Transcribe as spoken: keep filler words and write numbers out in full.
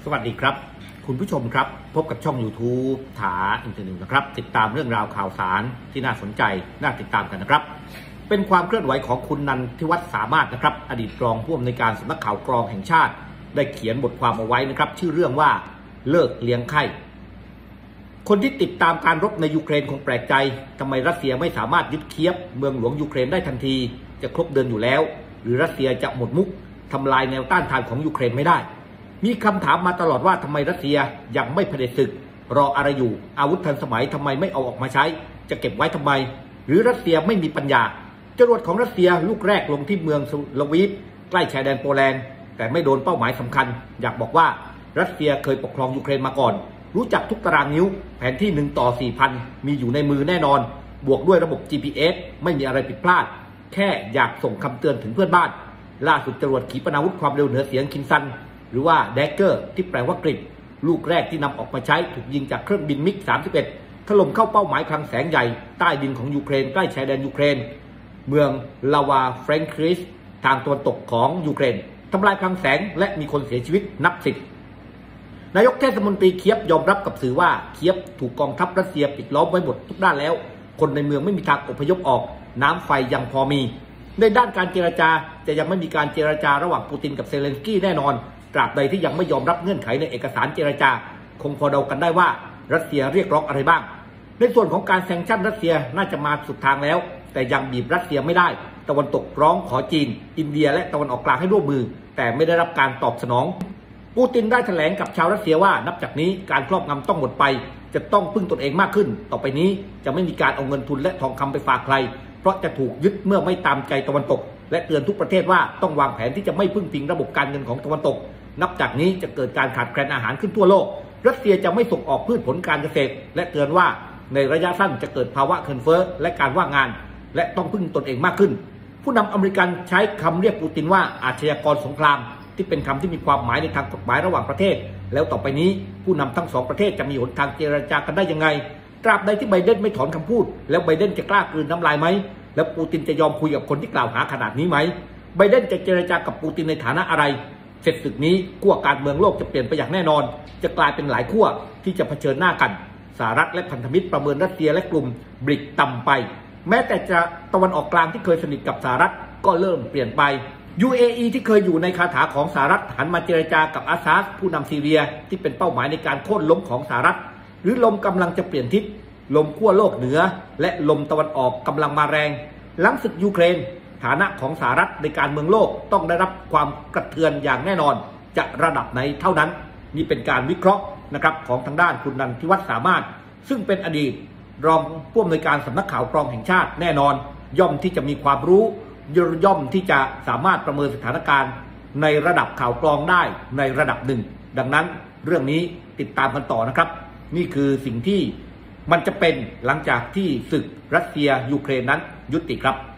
สวัสดีครับคุณผู้ชมครับพบกับช่อง YouTube ถาอินเทอร์เน็ตนะครับติดตามเรื่องราวข่าวสารที่น่าสนใจน่าติดตามกันนะครับเป็นความเคลื่อนไหวของคุณนันทิวัฒน์สามารถนะครับอดีตรองผู้อำนวยการสำนักข่าวกรองแห่งชาติได้เขียนบทความเอาไว้นะครับชื่อเรื่องว่าเลิกเลี้ยงไข้คนที่ติดตามการรบในยูเครนคงแปลกใจทำไมรัสเซียไม่สามารถยึดเคียฟเมืองหลวงยูเครนได้ทันทีจะครบเดือนอยู่แล้วหรือรัสเซียจะหมดมุกทำลายแนวต้านทานของยูเครนไม่ได้มีคำถามมาตลอดว่าทำไมรัสเซียยังไม่เผด็จศึกรออะไรอยู่อาวุธทันสมัยทำไมไม่เอาออกมาใช้จะเก็บไว้ทำไมหรือรัสเซียไม่มีปัญญาจรวดของรัสเซียลูกแรกลงที่เมืองซูลวีฟใกล้ชายแดนโปแลนด์แต่ไม่โดนเป้าหมายสำคัญอยากบอกว่ารัสเซียเคยปกครองยูเครนมาก่อนรู้จักทุกตารางนิ้วแผนที่หนึ่งต่อสี่พันมีอยู่ในมือแน่นอนบวกด้วยระบบ จี พี เอส ไม่มีอะไรผิดพลาดแค่อยากส่งคำเตือนถึงเพื่อนบ้านล่าสุดจรวดขีปนาวุธความเร็วเหนือเสียงคินซันหรือว่าแดกเกอร์ที่แปลว่ากริดลูกแรกที่นำออกมาใช้ถูกยิงจากเครื่องบินมิกสามสิบเอ็ดถล่มเข้าเป้าหมายคลังแสงใหญ่ใต้ดินของยูเครนใกล้ชายแดนยูเครนเมืองลาวาเฟรนคริสทางตะวันตกของยูเครนทำลายคลังแสงและมีคนเสียชีวิตนับสิบนายกเทศมนตรีเคียฟยอมรับกับสื่อว่าเคียฟถูกกองทัพรัสเซียปิดล้อมไว้หมดทุกด้านแล้วคนในเมืองไม่มีทางอพยพออกน้ำไฟยังพอมีในด้านการเจรจาจะยังไม่มีการเจรจาระหว่างปูตินกับเซเลนสกี้แน่นอนตราบใดที่ยังไม่ยอมรับเงื่อนไขในเอกสารเจรจาคงพอเดากันได้ว่ารัสเซียเรียกร้องอะไรบ้างในส่วนของการแซงชั่นรัสเซียน่าจะมาสุดทางแล้วแต่ยังบีบรัสเซียไม่ได้ตะวันตกร้องขอจีนอินเดียและตะวันออกกลางให้ร่วมมือแต่ไม่ได้รับการตอบสนองปูตินได้แถลงกับชาวรัสเซียว่านับจากนี้การครอบงำต้องหมดไปจะต้องพึ่งตนเองมากขึ้นต่อไปนี้จะไม่มีการเอาเงินทุนและทองคำไปฝากใครเพราะจะถูกยึดเมื่อไม่ตามใจตะวันตกและเตือนทุกประเทศว่าต้องวางแผนที่จะไม่พึ่งพิงระบบการเงินของตะวันตกนับจากนี้จะเกิดการขาดแคลนอาหารขึ้นทั่วโลกรัสเซียจะไม่ส่งออกพืชผลการเกษตรและเตือนว่าในระยะสั้นจะเกิดภาวะเงินเฟ้อและการว่างงานและต้องพึ่งตนเองมากขึ้นผู้นำอเมริกันใช้คำเรียกปูตินว่าอาชญากรสงครามที่เป็นคำที่มีความหมายในทางกฎหมายระหว่างประเทศแล้วต่อไปนี้ผู้นำทั้งสองประเทศจะมีหนทางเจรจากันได้ยังไงตราบใดที่ไบเดนไม่ถอนคำพูดแล้วไบเดนจะกล้ากลืนน้ำลายไหมแล้วปูตินจะยอมคุยกับคนที่กล่าวหาขนาดนี้ไหมไบเดนจะเจรจากับปูตินในฐานะอะไรเสร็จศึกนี้ขั้วการเมืองโลกจะเปลี่ยนไปอย่างแน่นอนจะกลายเป็นหลายขั้วที่จะเผชิญหน้ากันสหรัฐและพันธมิตรประเมินรัสเซียและกลุ่มบริกต่ำไปแม้แต่จะตะวันออกกลางที่เคยสนิทกับสหรัฐก็เริ่มเปลี่ยนไป ยู เอ อี ที่เคยอยู่ในคาถาของสหรัฐหันมาเจรจากับอาซาดผู้นำซีเรียที่เป็นเป้าหมายในการโค่นล้มของสหรัฐหรือลมกำลังจะเปลี่ยนทิศลมขั้วโลกเหนือและลมตะวันออกกำลังมาแรงหลังศึกยูเครนฐานะของสหรัฐในการเมืองโลกต้องได้รับความกระเทือนอย่างแน่นอนจะระดับไหนเท่านั้นนี่เป็นการวิเคราะห์นะครับของทางด้านคุณนันทิวัฒน์สามารถซึ่งเป็นอดีตรองผู้อำนวยการสำนักข่าวกรองแห่งชาติแน่นอนย่อมที่จะมีความรู้ย่อมที่จะสามารถประเมินสถานการณ์ในระดับข่าวกรองได้ในระดับหนึ่งดังนั้นเรื่องนี้ติดตามกันต่อนะครับนี่คือสิ่งที่มันจะเป็นหลังจากที่ศึกรัสเซียยูเครนนั้นยุติครับ